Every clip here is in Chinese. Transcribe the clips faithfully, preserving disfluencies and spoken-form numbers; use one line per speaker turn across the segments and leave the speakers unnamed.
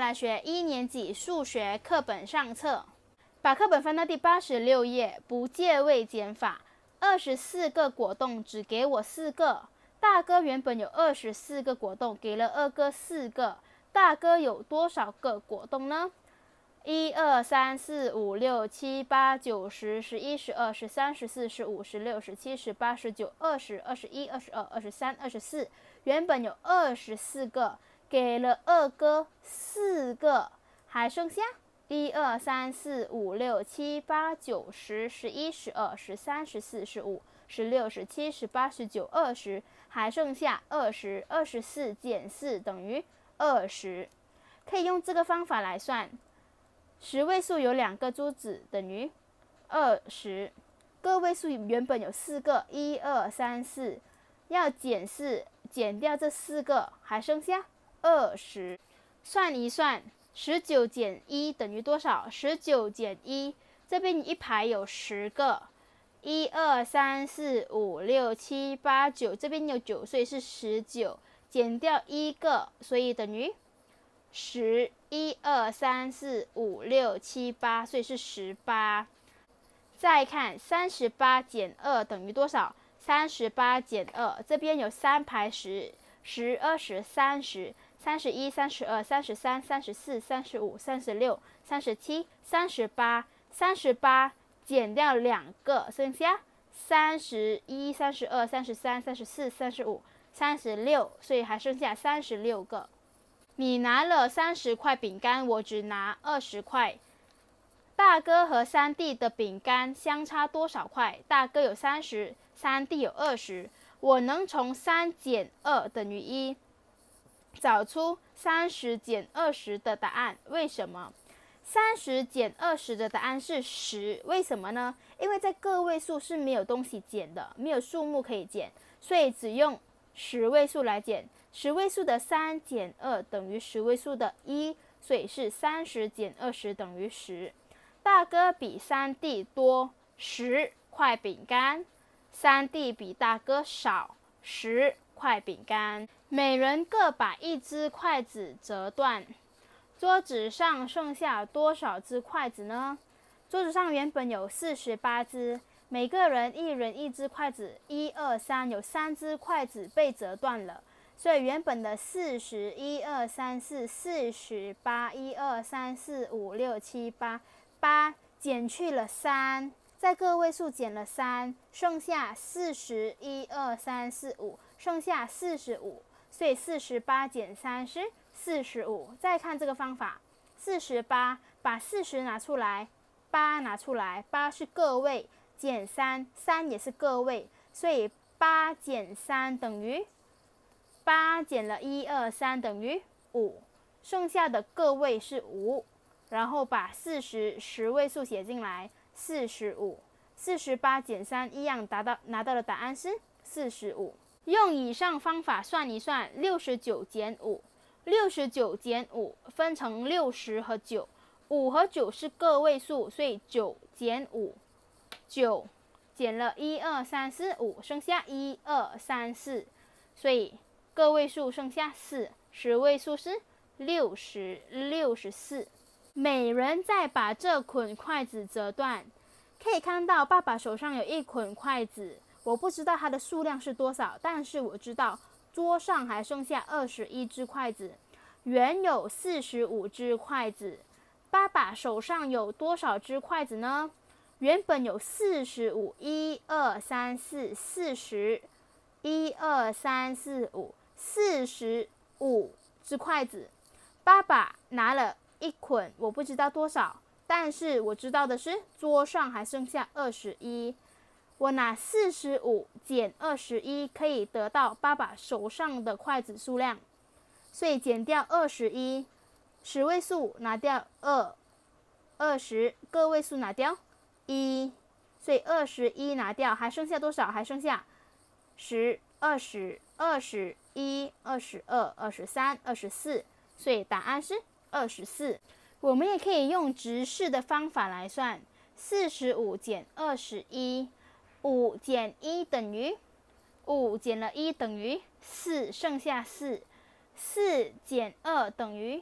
来学一年级数学课本上册，把课本翻到第八十六页，不借位减法。二十四个果冻只给我四个，大哥原本有二十四个果冻，给了二哥四个，大哥有多少个果冻呢？一二三四五六七八九十十一十二十三十四十五十六十七十八十九二十二十一二十二二十三二十四，原本有二十四个，给了二哥四个，还剩下一二三四五六七八九十十一十二十三十四十五十六十七十八十九二十，还剩下二十。二十四减四等于二十，可以用这个方法来算。十位数有两个珠子等于二十，个位数原本有四个，一二三四，要减四，减掉这四个，还剩下二十。算一算。十九减一等于多少？十九减一，这边一排有十个，一二三四五六七八九，这边有九，所以是十九，减掉一个，所以等于十。一二三四五六七八，所以是十八。再看三十八减二等于多少？三十八减二，这边有三排十，十、二十、三十。三十一、三十二、三十三、三十四、三十五、三十六、三十七、三十八，三十八减掉两个，剩下三十一、三十二、三十三、三十四、三十五、三十六，所以还剩下三十六个。你拿了三十块饼干，我只拿二十块。大哥和三弟的饼干相差多少块？大哥有三十，三弟有二十。我能从三减二等于一。找出三十减二十的答案，为什么？三十减二十的答案是十，为什么呢？因为在个位数是没有东西减的，没有数目可以减，所以只用十位数来减。十位数的三减二等于十位数的一，所以是三十减二十等于十。大哥比三弟多十块饼干，三弟比大哥少十块饼干。每人各把一只筷子折断，桌子上剩下多少只筷子呢？桌子上原本有四十八只，每个人一人一只筷子，一二三，有三只筷子被折断了，所以原本的四十，一二三四，四十八，一二三四五六七八，八减去了三，在个位数减了三，剩下四十，一二三四五，剩下四十五。所以四十八减三是四十五。再看这个方法，四十八把四十拿出来，八拿出来，八是个位，减三，三也是个位，所以八减三等于八减了一二三等于五，剩下的个位是五，然后把四十十位数写进来，四十五。四十八减三一样达到拿到的答案是四十五。用以上方法算一算，六十九减五，六十九减五分成六十和九，五和九是个位数，所以九减五，九减了一二三四五，剩下一二三四，所以个位数剩下四，十位数是六十，六十四。每人再把这捆筷子折断，可以看到爸爸手上有一捆筷子。我不知道它的数量是多少，但是我知道桌上还剩下二十一只筷子，原有四十五只筷子。爸爸手上有多少只筷子呢？原本有四十五，一二三四，四十，一二三四五，四十五只筷子。爸爸拿了一捆，我不知道多少，但是我知道的是桌上还剩下二十一。我拿四十五减二十一，可以得到爸爸手上的筷子数量，所以减掉二十一，十位数拿掉二，二十个位数拿掉一，所以二十一拿掉，还剩下多少？还剩下十、二十、二十一、二十二、二十三、二十四，所以答案是二十四。我们也可以用直式的方法来算，四十五减二十一。五减一等于五减了一等于四，剩下四。四减二等于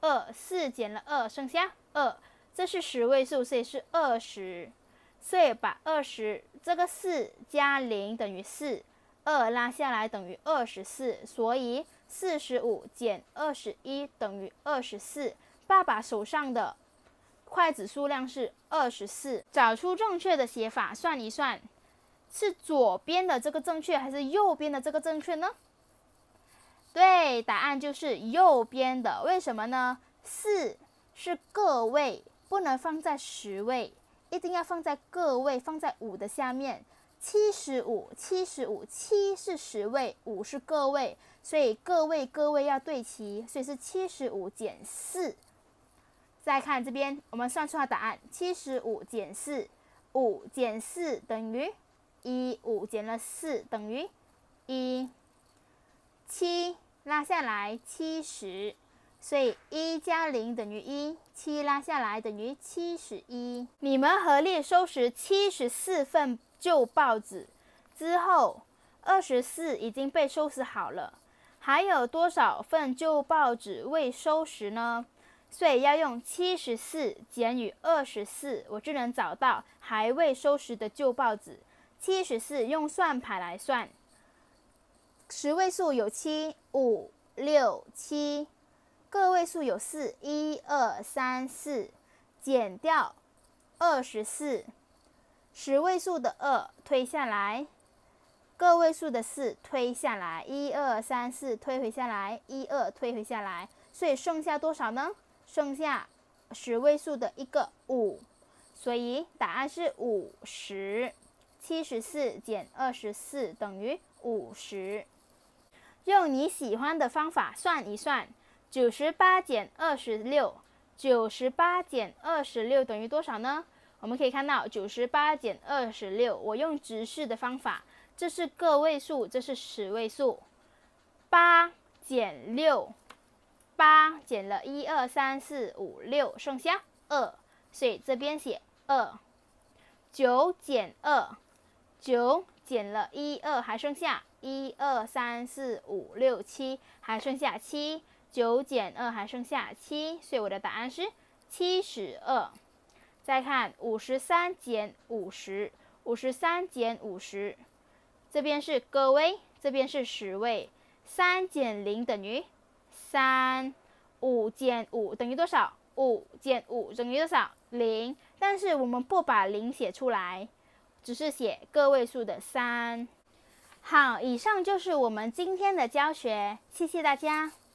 二，四减了二剩下二，这是十位数，所以是二十。所以把二十这个四加零等于四，二拉下来等于二十四，所以四十五减二十一等于二十四。爸爸手上的筷子数量是二十四，找出正确的写法，算一算，是左边的这个正确还是右边的这个正确呢？对，答案就是右边的。为什么呢？四是个位，不能放在十位，一定要放在个位，放在五的下面。七十五，七十五，七是十位，五是个位，所以个位个位要对齐，所以是七十五减四。再看这边，我们算出来答案，七十五减四，五减四等于一，五减了四等于一，七拉下来七十，所以一加零等于一，七拉下来等于七十一。你们合力收拾七十四份旧报纸之后，二十四已经被收拾好了，还有多少份旧报纸未收拾呢？所以要用七十四减以二十四，我就能找到还未收拾的旧报纸。七十四用算盘来算，十位数有七、五、六、七，个位数有四、一、二、三、四，减掉二十四，十位数的二推下来，个位数的四推下来，一、二、三、四推回下来，一、二推回下来，所以剩下多少呢？剩下十位数的一个五，所以答案是五十。七十四减二十四等于五十。用你喜欢的方法算一算，九十八减二十六，九十八减二十六等于多少呢？我们可以看到九十八减二十六，我用直式的方法，这是个位数，这是十位数。八减六。八减了一二三四五六，剩下二，所以这边写二。九减二，九减了一二还剩下一二三四五六七，还剩下七。九减二还剩下七，所以我的答案是七十二。再看五十三减五十，五十三减五十，这边是个位，这边是十位。三减零等于三，五减五等于多少？五减五等于多少？零。但是我们不把零写出来，只是写个位数的三。好，以上就是我们今天的教学，谢谢大家。